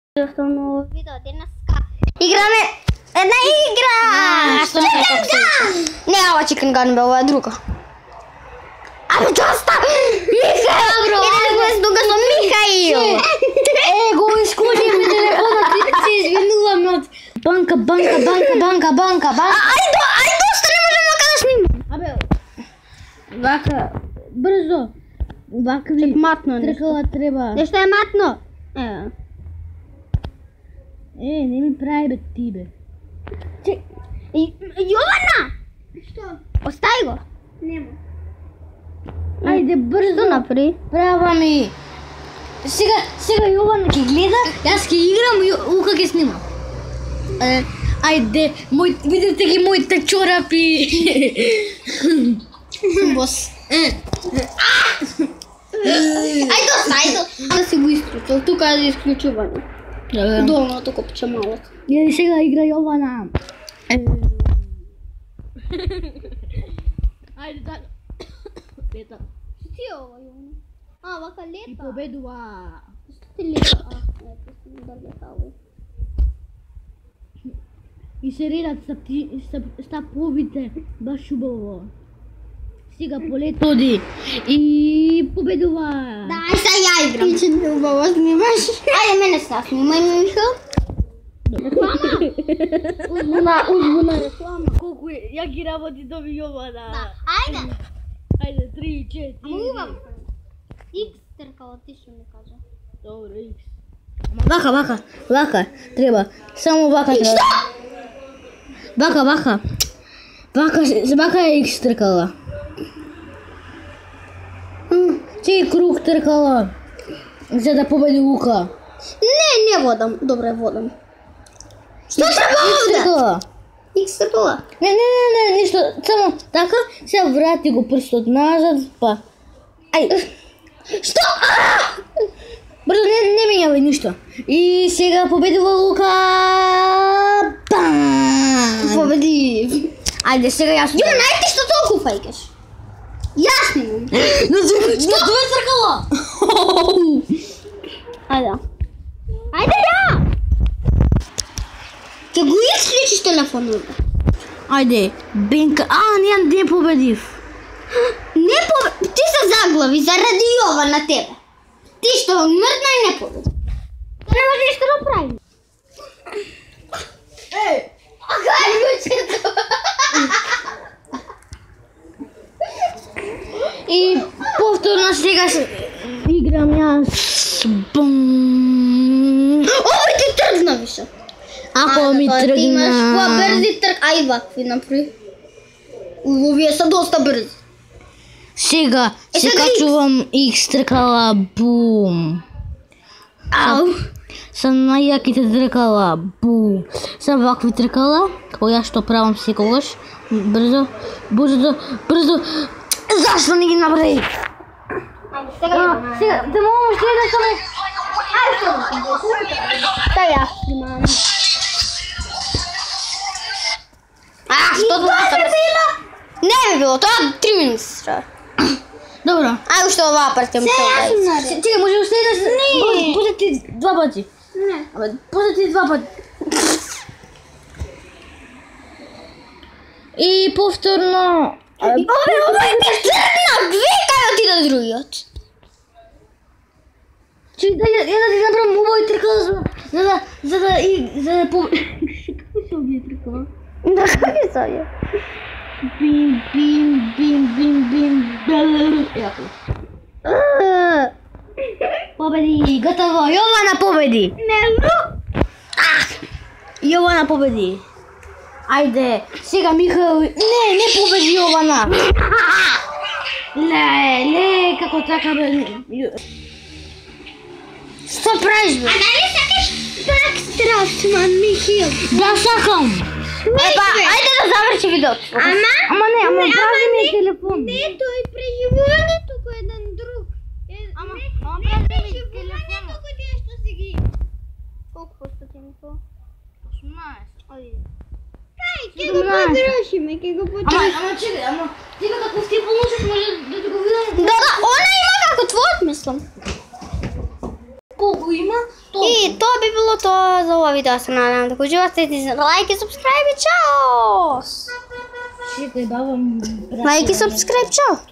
в ново видео. Днеска играме една игра. Chicken Gun! Не ова Chicken Gun бе, ова е друга. Абе, доста! Михаил! Иде да го издуга со Михаил! Го изклучи ми телефона, ти се извинувам од банка. Ај, доста, не можем вака да снимам. Абе, вака, брзо. Вака ви Матно тркала треба. Нешто е матно. Не ми прави бе ти бе. Јована! Што? Остави го. Нема. Ајде брзо. Што направи? Права ми. Сега Јована ќе гледа, јас ќе играм и Ука ќе снима. Ајде, видите ги моите чорапи. Бос. Ајде, да си го исклучил. Тука е за исклучување. Долното копче малото. Ја сега игра Јована. Ајде да. Лета. Ти е ова, Јована? Вака И лета. победува. Што ти лета? Ето си да лета овој. И се редат стаповите баш убаво. Сега полетоди и победува. Дај са ја играм. Ти че убаво снимаш. Ајде, мене са снимај ме, Михаил. Узбуна реклама. Колку е, ја ги работи доби Јована. Ајде. Ајде, 3, 4. Ама убаво. Икс тркала, ти што ми кажа. Добро, Икс. Вака, треба. Само вака треба. Вака. Вака е Икс тркала. Ти круг тркала. За да победи Ука. Не водам. Добре, водам. Што треба овде? Икс тркала. Не, ништо. Само така, сега врати го прстот назад, па. Ај. Што? Брзо, не менјавај ништо. И сега победува Лука. Бам! Победи. Ајде, сега јас. Ја, најти што толку фајкаш. Јас снимам. Што е тркала? Ајде. Ајде ја! Ќе го исклучиш телефонот. Ајде, Бенка. Не победив. Ти се заглави заради Јована тебе. Ти што мртна и не победи. То не може ништо да прави. Агај кучето. И повторно сега играм јас. Бум. Овој ти тргна више. Ако ми Ти имаш тргна. по-брзи трг. Ај вакви направи. Овие са доста брзи. Сега се сега качувам Икс тркала. Бум. Ау. Са најаките тркала. Бум. Са вакви тркала. Како јас што правам секогаш. Брзо. Зашто не ги направи? Сега да можеш да саме. Та ја снимам. Што тоа било? Не би било, тоа 3 минути треба. Добро. Ај уште оваа партија ми се одаје. Чекај, може уште да се... Не. После ти 2 пати. Не. Абе, после ти 2 пати. И повторно... Овој ти тргна, викај отида другиот. Чекај, ја да ти направам убави тркала за да Како се овие тркала? Да, како се ја? Бим. Јако. Победи, готово. Јована победи. Јована победи. Ајде, сега Михаил... Не победи Јована. Не, како така бе... Што правиш бе? Нали сакаш так страшман, Михаил? Да, сакам. Ајде да заврши видеото. Ама прави ми телефон. Не, тој преживувањето кој еден друг. Ама Не прави ми преживувањето кој тие што си ги. Колку пуштате ми тоа? 18. Ќе го потрошиме, ќе го потрошиме. Ама чекај, ти како ти получиш може да ти го видам. Да, она има како твојот мислам. Колко има? И то би било то за ова видео. Се надам да го užивате. Лайк и subscribe и чао! Чекай, баба ми... Лайк и subscribe, чао!